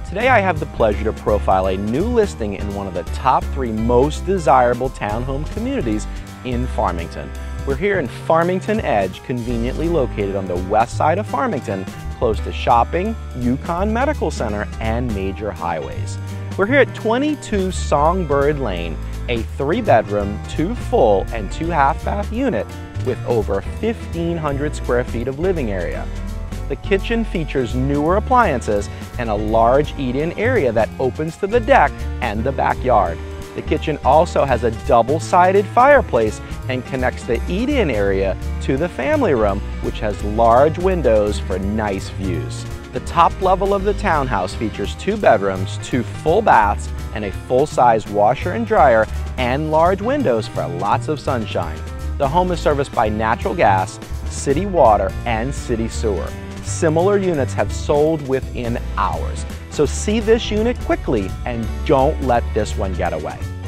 Today I have the pleasure to profile a new listing in one of the top 3 most desirable townhome communities in Farmington. We're here in Farmington Edge, conveniently located on the west side of Farmington, close to shopping, UConn Medical Center, and major highways. We're here at 22 Songbird Lane, a 3-bedroom, 2 full, and 2 half-bath unit with over 1,500 square feet of living area. The kitchen features newer appliances and a large eat-in area that opens to the deck and the backyard. The kitchen also has a double-sided fireplace and connects the eat-in area to the family room, which has large windows for nice views. The top level of the townhouse features 2 bedrooms, 2 full baths, and a full-size washer and dryer and large windows for lots of sunshine. The home is serviced by natural gas, city water, and city sewer. Similar units have sold within hours. So see this unit quickly and don't let this one get away.